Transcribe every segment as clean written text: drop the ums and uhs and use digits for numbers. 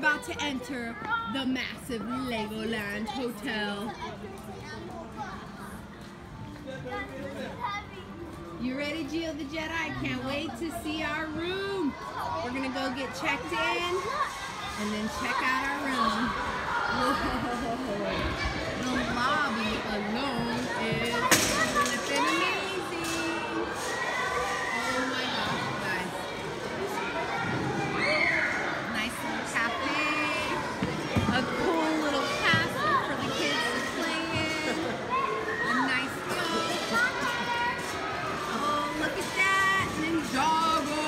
about to enter the massive Legoland Hotel. You ready, Giothejedi? I can't wait to see our room. We're gonna go get checked in and then check out our room. Whoa. The lobby alone is flipping amazing. Oh my gosh, guys. Nice little cafe. A cool little castle for the kids to play in. A nice boat. Oh, look at that. Ninjago.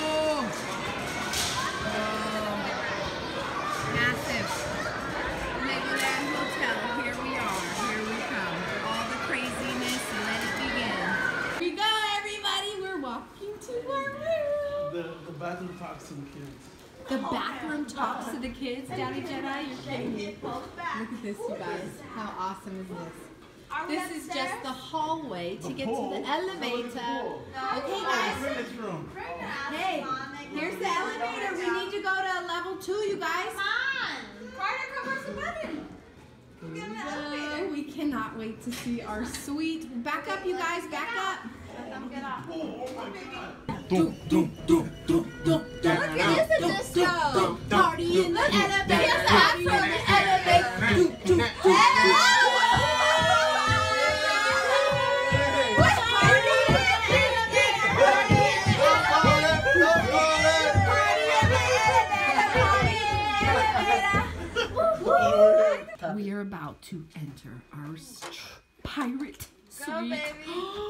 Oh, massive. Legoland Hotel. Here we are. Here we come. All the craziness. Let it begin. Here we go, everybody. We're walking to our room. The bathroom talks to the kids. The bathroom talks to the kids, Daddy Jedi? You're kidding me. Look at this, you guys. How awesome is this? This is just the hallway to get to the elevator. Okay, guys. Hey, here's the elevator. We need to go to level 2, you guys. Come on. Carter, come press the button. We cannot wait to see our suite. Back up, you guys. Back up. Get off. Oh my God. Look, it is a disco. Party in the elevator. Party in the elevator. We are about to enter our pirate suite. Go, baby.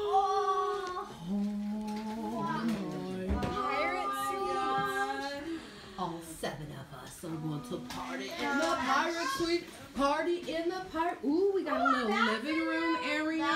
Pirate suite. All 7 of us are going to party in the pirate suite. Party in the pirate. Ooh, we got a little living room area.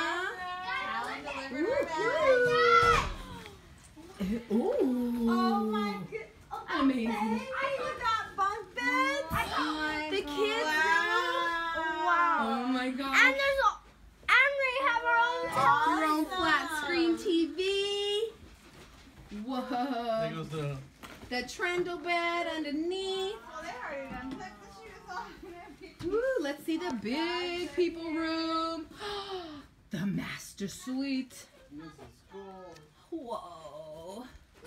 Ooh. Oh my god. Amazing. We got bunk beds. The kids room. Wow. Oh my gosh. And we have our own Your own flat screen TV. Whoa. There goes The trundle bed underneath. Oh, they already done took the shoes off and everything. Woo, let's see the big people room. The master suite. Whoa.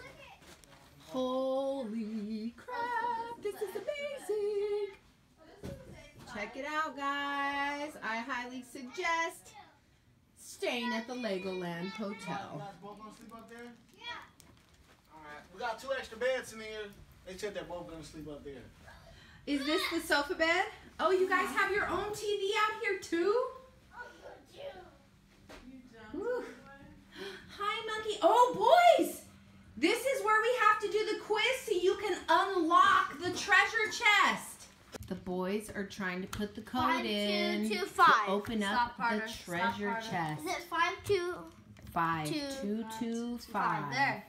Holy crap, this is amazing. Check it out, guys. I highly suggest staying at the Legoland Hotel. Both gonna sleep up there? Yeah. Alright. We got 2 extra beds in here. They said they're both gonna sleep up there. Is this the sofa bed? Oh, you guys have your own TV out here too? Woo. Hi, monkey. Oh, boys! This is where we have to do the quiz so you can unlock the treasure chest. The boys are trying to put the code in to open up the treasure chest. Is it 5225. There.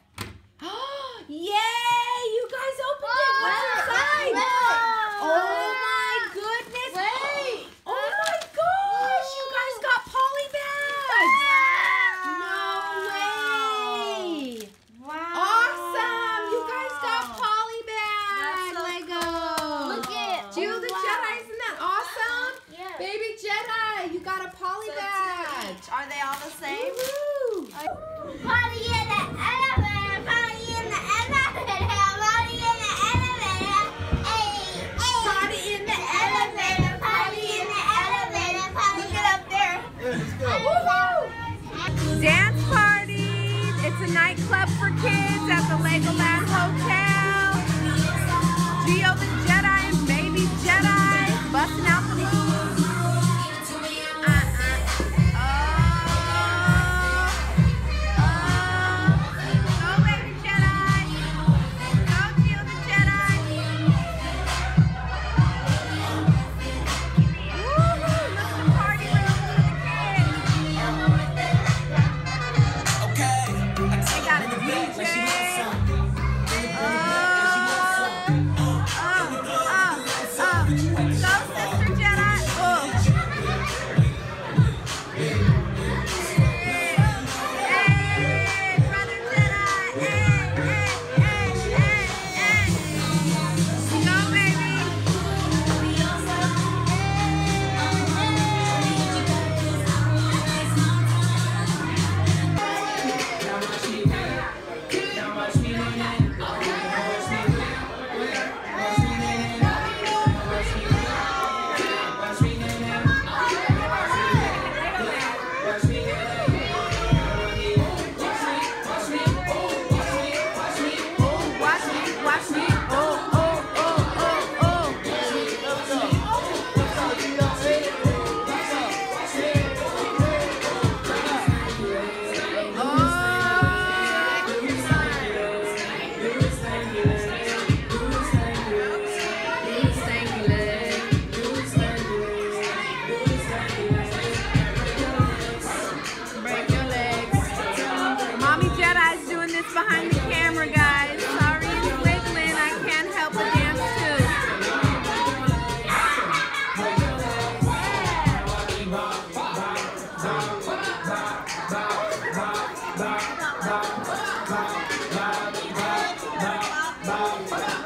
Yay! You guys opened it. What's inside? Oh my goodness! Wait. Oh my gosh! You guys got poly bags. No way! Wow. Awesome! You guys got poly bags. That's so Lego. cool. Look at Jill the Jedi, isn't that awesome? Yeah. Baby Jedi, you got a poly bag. Are they all the same? Woo-hoo. Party in the elevator. Party in the elevator. Party in the elevator. Hey, hey. Party in the elevator. Party in the elevator. Look it up there. Let's go. Woohoo! Dance parties. It's a nightclub for kids at the Legoland Hotel. Giothejedi and Baby Jedi busting out the moves.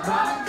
Park.